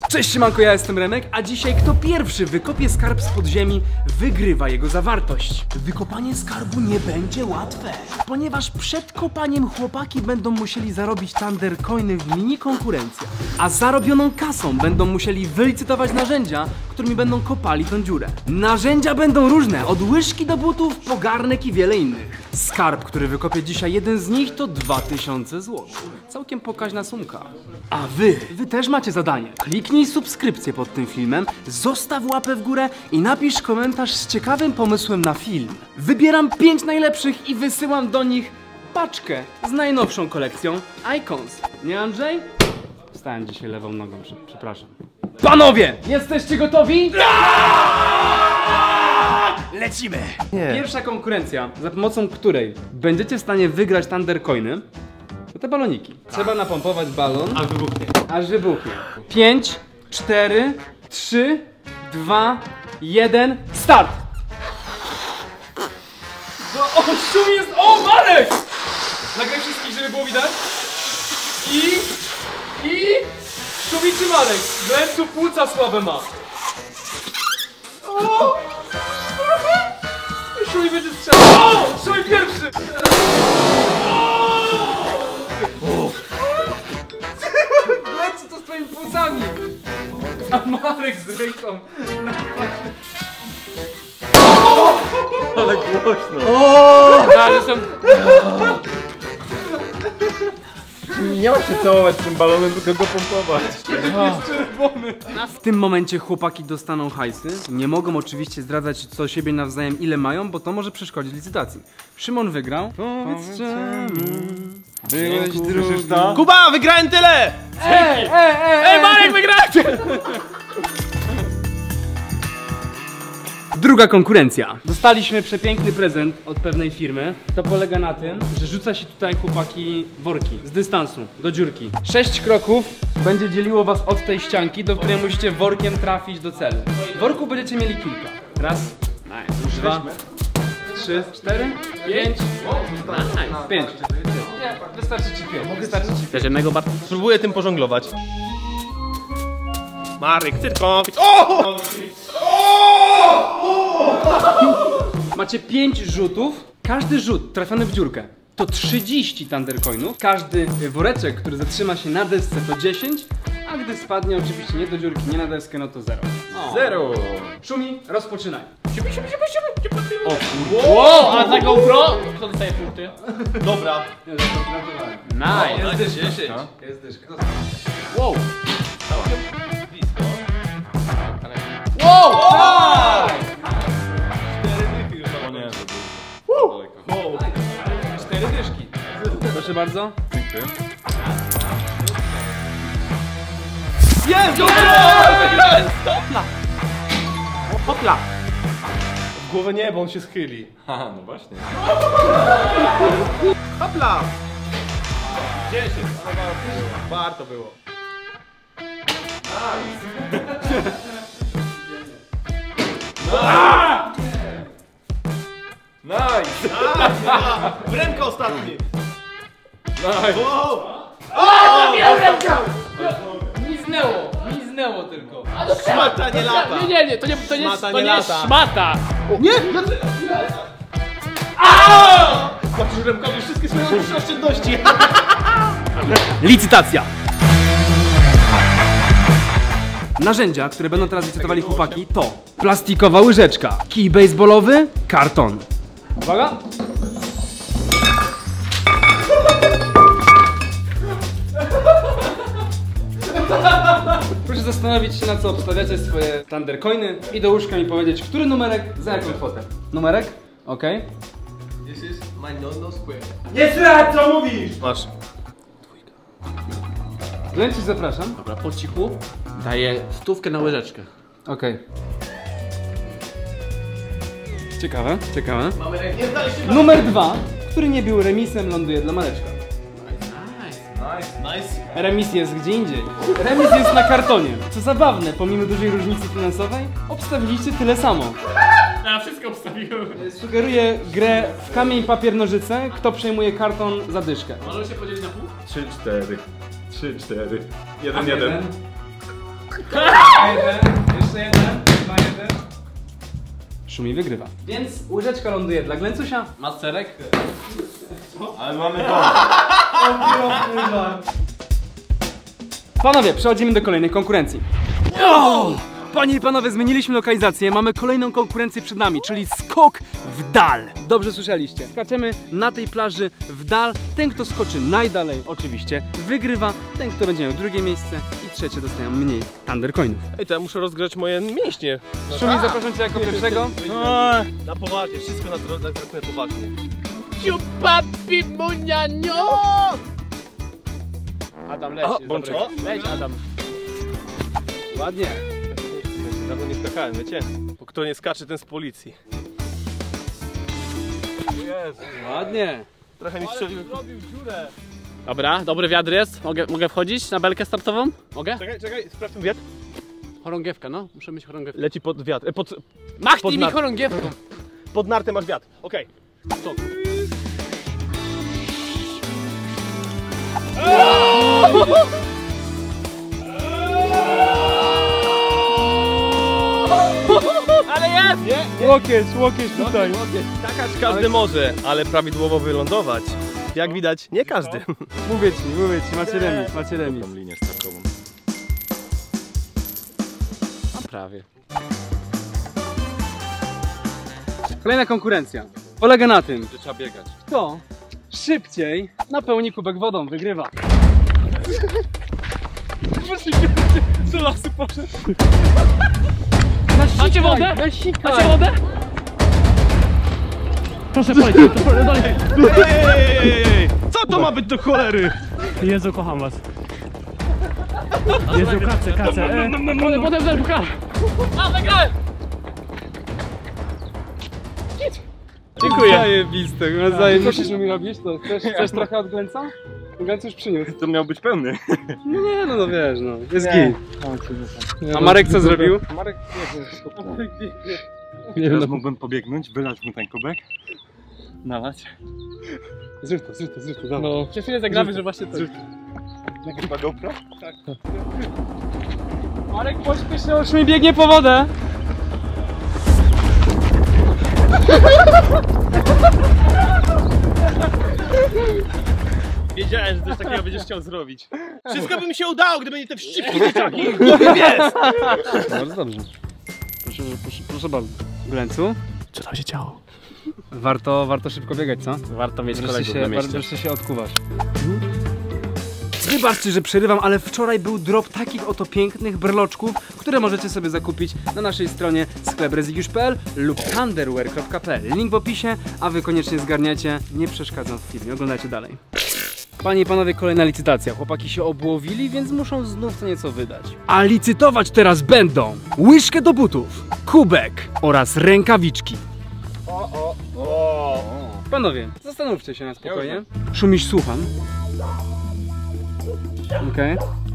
Cześć siemanko, ja jestem Remek, a dzisiaj kto pierwszy wykopie skarb z podziemi, wygrywa jego zawartość. Wykopanie skarbu nie będzie łatwe, ponieważ przed kopaniem chłopaki będą musieli zarobić Thunder Coiny w mini konkurencjach, a zarobioną kasą będą musieli wylicytować narzędzia, którymi będą kopali tą dziurę. Narzędzia będą różne, od łyżki do butów, po garnek i wiele innych. Skarb, który wykopie dzisiaj jeden z nich, to 2000 zł. Całkiem pokaźna sumka. A wy też macie zadanie. Kliknij subskrypcję pod tym filmem, zostaw łapę w górę i napisz komentarz z ciekawym pomysłem na film. Wybieram 5 najlepszych i wysyłam do nich paczkę z najnowszą kolekcją Icons. Nie, Andrzej? Wstałem dzisiaj lewą nogą, przepraszam. Panowie, jesteście gotowi? Lecimy! Pierwsza konkurencja, za pomocą której będziecie w stanie wygrać Thunder Coiny, to te baloniki. Trzeba napompować balon, aż wybuchnie. 5, 4, 3, 2, 1, start! O, szum jest! O, Marek! Nagraj wszystkich, żeby było widać. I szumiczy Marek. Wręczu płuca słabe ma. O! Szumi będzie strzelał. O! Szumi pierwszy! Lecz to z twoimi płucami. A Marek z ręką. Ale głośno. Ale są... Nie ma się całować tym balonem, tylko go pompować. Jest czerwony. W tym momencie chłopaki dostaną hajsy. Nie mogą oczywiście zdradzać co siebie nawzajem ile mają, bo to może przeszkodzić licytacji. Szymon wygrał. Powiedz czemu byłeś drugi. Kuba, wygrałem tyle! Ej, Marek, wygrałeś! Druga konkurencja. Dostaliśmy przepiękny prezent od pewnej firmy. To polega na tym, że rzuca się tutaj, chłopaki, worki z dystansu do dziurki. 6 kroków będzie dzieliło was od tej ścianki, do której musicie workiem trafić do celu. Worków będziecie mieli kilka. Raz, 2, 3, 4, 5, 5. Nie, wystarczy ci 5. Wystarczy ci 5. Jednego bardzo. Spróbuję tym pożonglować. Marek, tylko. O! Macie 5 rzutów. Każdy rzut trafiony w dziurkę to 30 Thunder Coinów. Każdy woreczek, który zatrzyma się na desce, to 10. A gdy spadnie oczywiście nie do dziurki, nie na deskę, no to 0. 0. Szumi, rozpoczynaj. O, Wow, a za GoPro? Kto dostaje punkty? dobra. Nice. Jest 10. Jest dyszka. Wow. Blisko. Wow! O! 4 dychy już. O nie, wow. 4 dyszki. Proszę bardzo. Dziękuję. Jest! Hopla! Hopla! W głowę nie, bo on się schyli. Haha, no właśnie. Hopla! 10. Warto było. Nice! W rękę ostatni. Nice! Wow! Miznęło tylko. Szmata nie lata. Nie, to nie Szmata to nie nie jest lata. szmata. Płacisz Remkowi wszystkie swoje oszczędności. Licytacja. Narzędzia, które będą teraz licytowali chłopaki, to plastikowa łyżeczka, kij baseballowy, karton. Uwaga! Proszę zastanowić się, na co obstawiacie swoje Thunder Coiny i do łóżka mi powiedzieć, który numerek za jaką kwotę. Numerek? Okej. This is my no square. Nie słychać, co mówisz! Masz. Lęcisz, zapraszam. Dobra, po cichu daję 100 na łyżeczkę. Okej. Ciekawe, ciekawe. Mamy rękę. Nie zdaliście. Numer 2, który nie był remisem, ląduje dla Mareczka. Nice. Remis jest gdzie indziej. Remis jest na kartonie. Co zabawne, pomimo dużej różnicy finansowej, obstawiliście tyle samo. Ja wszystko obstawiłem. Sugeruję grę w kamień, papier, nożyce. Kto przejmuje karton za dyszkę? Możemy się podzielić na pół? 3-4. 3-4. 1-1. Jeszcze jeden, 2-1. Szumi wygrywa. Więc łyżeczka ląduje dla Glencusia. Masterek? Ale mamy to. Panowie, przechodzimy do kolejnej konkurencji. O! Panie i panowie, zmieniliśmy lokalizację, mamy kolejną konkurencję przed nami, czyli skok w dal. Dobrze słyszeliście. Skaczemy na tej plaży w dal. Ten, kto skoczy najdalej, oczywiście, wygrywa. Ten, kto będzie miał drugie miejsce i trzecie, dostają mniej Thundercoinów. Ej, to ja muszę rozgrzać moje mięśnie. Szumi, zapraszam cię jako pierwszego. Na poważnie, wszystko na traktuję poważnie. Ciupapi munianio! Adam, leć. Bączek. Leć, Adam. Ładnie. Dawno nie skakałem, wiecie? Bo kto nie skacze, ten z policji. Ładnie. Trochę mi strzelił. Dobra, dobry wiatr jest. Mogę wchodzić na belkę startową? Mogę? Czekaj, sprawdź ten wiatr. Chorągiewka, no. Muszę mieć chorągiewkę. Leci pod wiatr. Machnij mi nad- chorągiewką. Pod nartę masz wiatr. Okej. Stop. Ale jest! Łokieć tutaj. Skakać każdy może, ale prawidłowo wylądować. Jak widać, nie każdy. Mówię ci, macie remis. Tą linię startową. A prawie. Kolejna konkurencja. Polega na tym, Że trzeba biegać. kto szybciej napełni kubek wodą, wygrywa. Co lasy poszedł? Macie wodę? Nasikaj. Macie wodę? Proszę polecieć, to dalej. Ej! Co to ma być do cholery? Jezu, kocham was. Jezu, kacę. Potem zerbuka. A, wygrałem! Dziękuję. Zajebiste, musisz mi robić to. Chcesz trochę od Glenca? Glenc już przyniósł. To miał być pełny. No nie, no wiesz, no. Jest git. A Marek co zrobił? Marek Nie Teraz mógłbym pobiegnąć, wylać mu ten kubek. Nalać. Zrób to, dawaj. No, przez chwilę zagramy, że właśnie to. Nagrywa GoPro? Marek, pośpiesz się, już mi biegnie po wodę. Wiedziałem, że coś takiego będziesz chciał zrobić. Wszystko by mi się udało, gdyby nie te wścibki. Bardzo dobrze. Proszę bardzo. Glencu? Co tam się działo? Warto szybko biegać, co? Warto mieć kolegów na mieście. Wreszcie się odkuwasz. Wybaczcie, że przerywam, ale wczoraj był drop takich oto pięknych brloczków, które możecie sobie zakupić na naszej stronie skleprezygiusz.pl lub thunderwear.pl. Link w opisie, a wy koniecznie zgarniacie. Nie przeszkadzam w filmie, oglądajcie dalej. Panie i panowie, kolejna licytacja. Chłopaki się obłowili, więc muszą znów co nieco wydać. A licytować teraz będą łyżkę do butów, kubek oraz rękawiczki. Panowie, zastanówcie się na spokojnie. Szumiś, słucham. Okej.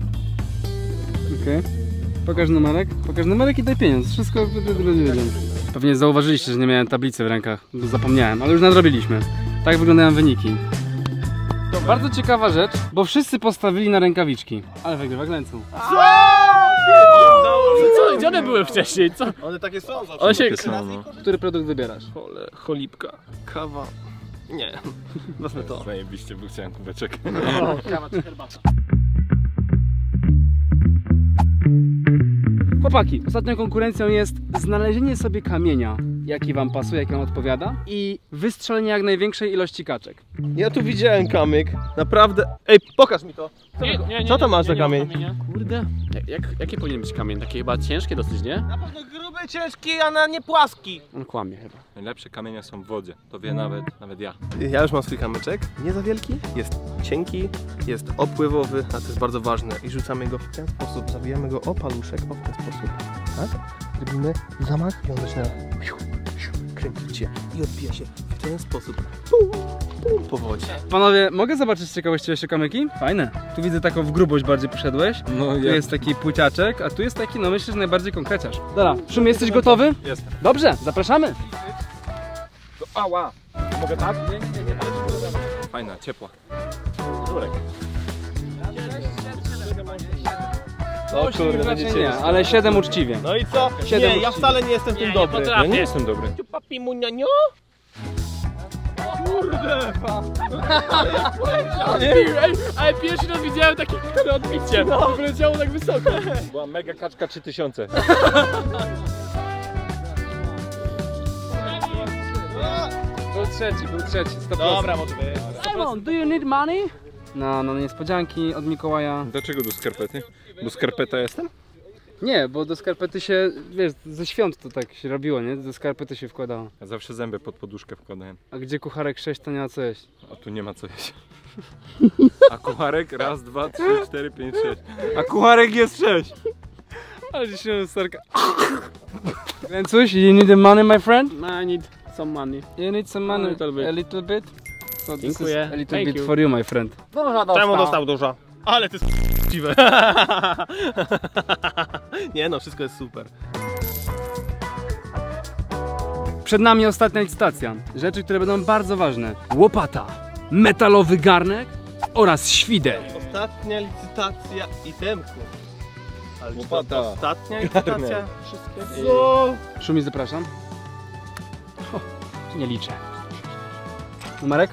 Pokaż numerek i daj pieniądz. Wszystko będzie wiedziane. Pewnie zauważyliście, że nie miałem tablicy w rękach. Zapomniałem, ale już nadrobiliśmy. Tak wyglądają wyniki. To bardzo ciekawa rzecz, bo wszyscy postawili na rękawiczki. Ale wygrywa Glencu. Co? Gdzie one były wcześniej? Co? One takie są zawsze. One się... Który produkt wybierasz? Cholipka, kawa. Nie, wezmę to. Zajebiście, bo chciałem kubeczek. Kawa czy herbata? Chłopaki, ostatnią konkurencją jest znalezienie sobie kamienia, jaki wam pasuje, jaki wam odpowiada i wystrzelenie jak największej ilości kaczek. Ja tu widziałem kamyk. Naprawdę. Ej, pokaż mi to. Co to masz za kamień? Kurde. Jaki powinien być kamień? Taki chyba ciężki dosyć, nie? Na pewno gruby, ciężki, a nie płaski. On kłamie chyba. Najlepsze kamienia są w wodzie. To wie nawet ja. Ja już mam swój kamyczek. Nie za wielki, jest cienki, jest opływowy, a to jest bardzo ważne. I rzucamy go w ten sposób, zawijamy go o paluszek, o w ten sposób. Tak? Robimy zamach i on zaczyna kręcić się i odbija się w ten sposób. Po wodzie. Panowie, mogę zobaczyć z ciekawości jeszcze kamyki? Fajne. Tu widzę taką w grubość bardziej poszedłeś. No Tu jest taki płyciaczek, a tu jest taki, no myślę, że najbardziej konkreciarz. Dobra, Szumi, jesteś gotowy? Jestem. Dobrze, zapraszamy. Ała! Mogę tak? Nie. Fajna, ciepła. O kurde, Raczej nie, ale 7 uczciwie. No i co? Siedem Nie, ja uczciwie. wcale nie jestem w tym dobry. potrafię. Ja nie jestem dobry. Papi munianio? Ale pierwszy raz widziałem takie odbicie. No, wyleciało tak wysoko. Była mega kaczka 3000. Był trzeci, 100%. Dobra, może być. Simon, do you need money? No, niespodzianki od Mikołaja. Dlaczego do skarpety? Bo skarpeta jestem? Nie, bo do skarpety się, wiesz, ze świąt to tak się robiło, nie? Do skarpety się wkładało. Ja zawsze zęby pod poduszkę wkładałem. A gdzie kucharek 6 to nie ma co jeść. A tu nie ma co jeść. A kucharek? Raz, dwa, 3, 4, 5, 6. A kucharek jest 6. Ale dziś się serka. Glencuś, you need the money, my friend? I need some money. You need some money? A little bit. A little bit? So this Dziękuję. is a little Thank bit you. for you, my friend. Czemu dostał dużo? Ale ty s***dziwe. Nie no, wszystko jest super. Przed nami ostatnia licytacja. Rzeczy, które będą bardzo ważne. Łopata, metalowy garnek oraz świder. Ostatnia licytacja itemku. Ale czy to Łopata. ostatnia licytacja wszystkiego? Szumi, zapraszam. O, nie liczę. Marek?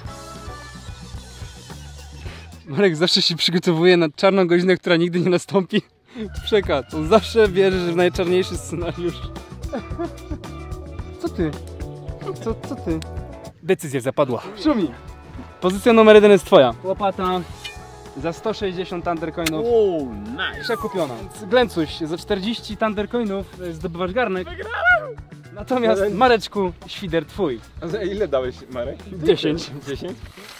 Marek zawsze się przygotowuje na czarną godzinę, która nigdy nie nastąpi. Przekaz. On zawsze wierzy w najczarniejszy scenariusz. Co ty? Co ty? Decyzja zapadła. Szumi. Pozycja numer 1 jest twoja. Łopata za 160 thundercoinów. Nice. Przekupiona. Glencuś, za 40 thundercoinów zdobywasz garnek. Wygrałem! Natomiast Mareczku, świder twój. A za ile dałeś, Marek? 10. 10?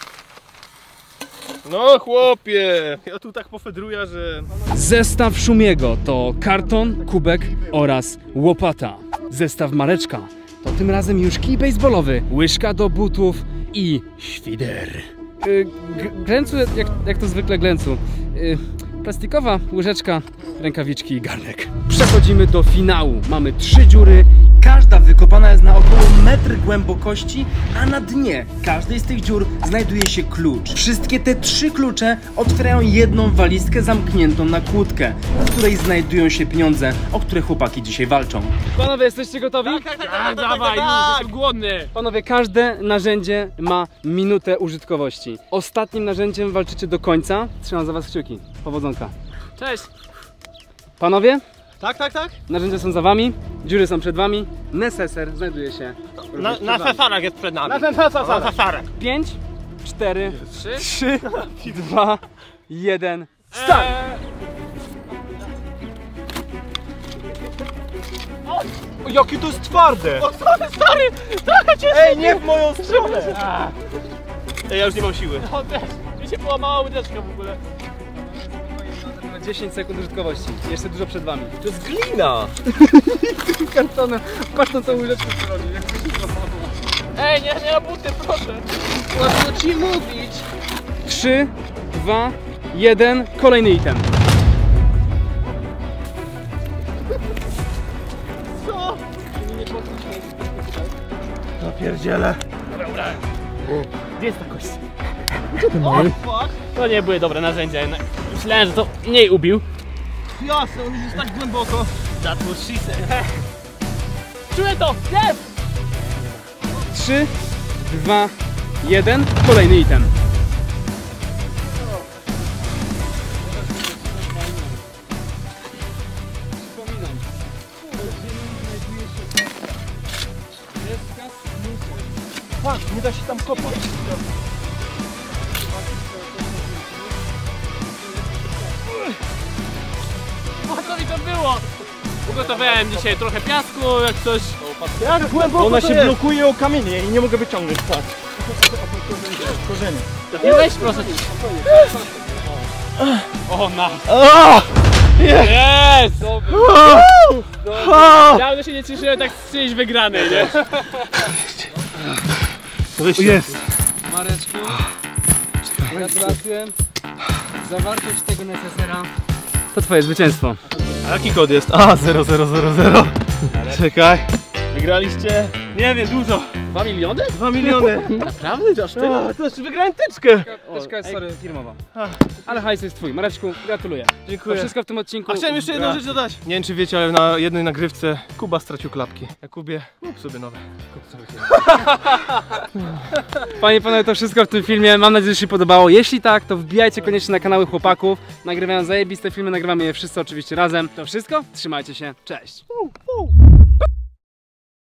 No chłopie, ja tu tak pofedruję, że... Zestaw Szumiego to karton, kubek oraz łopata. Zestaw Mareczka to tym razem już kij baseballowy, łyżka do butów i świder. Glęcu, jak to zwykle Glęcu. Plastikowa łyżeczka, rękawiczki i garnek. Przechodzimy do finału. Mamy 3 dziury. Każda wykopana jest na około metr głębokości, a na dnie każdej z tych dziur znajduje się klucz. Wszystkie te 3 klucze otwierają jedną walizkę zamkniętą na kłódkę, w której znajdują się pieniądze, o które chłopaki dzisiaj walczą. Panowie, jesteście gotowi? Tak, dawaj, już jestem głodny. Panowie, każde narzędzie ma minutę użytkowości. Ostatnim narzędziem walczycie do końca. Trzymam za was kciuki. Powodzonka. Cześć. Panowie, Tak? narzędzia są za wami, dziury są przed wami, neseser znajduje się Na sasarach jest przed nami. Na sasarach. 5, 4, 3, 2, 1, start! O, jakie to jest twarde! O, stary! Trochę cię... Ej, nie w moją stronę! Ej, ja już nie mam siły. O też, mi się połamała łydeczka w ogóle. 10 sekund użytkowości, jeszcze dużo przed wami. To jest glina! Kartonem, patrz na tą łyżeczkę, co robi. Ej, nie na buty, proszę. Łatwo ci mówić. 3, 2, 1, kolejny item. Co? No pierdziele. Gdzie jest ta kość? To nie były dobre narzędzia jednak. Myślałem, że to mniej ubił. Jasne, on już jest tak głęboko. That was she said. Czuję to! Jest! 3, 2, 1, kolejny item. Przypominam, Patrz, nie da się tam kopać. Po co mi to było? Ugotowałem dzisiaj trochę piasku, jak coś. Jak głęboko Ona to się jest? blokuje o kamienie i nie mogę wyciągnąć. Patrz. Korzenie. Nie weź proszę cię. O, na. Jest! Dawno się nie cieszyłem tak z czyjejś wygranej, nie? Jest. Mareczku, gratulacje. Zawartość tego necesera to twoje zwycięstwo. A jaki kod jest? A, 0000. Czekaj. Wygraliście, nie wiem, dużo. 2 miliony? 2 miliony. Naprawdę? Dasz ty? O, to jeszcze wygrałem teczkę. Teczka jest, sorry, firmowa. A. Ale hajs jest twój. Mareczku, gratuluję. To Dziękuję. wszystko w tym odcinku. A chciałem jeszcze jedną rzecz dodać. Nie wiem czy wiecie, ale na jednej nagrywce Kuba stracił klapki. Jakubie, kup sobie nowe. Panie i panowie, to wszystko w tym filmie. Mam nadzieję, że się podobało. Jeśli tak, to wbijajcie koniecznie na kanały chłopaków. Nagrywają zajebiste filmy, nagrywamy je wszyscy oczywiście razem. To wszystko. Trzymajcie się. Cześć.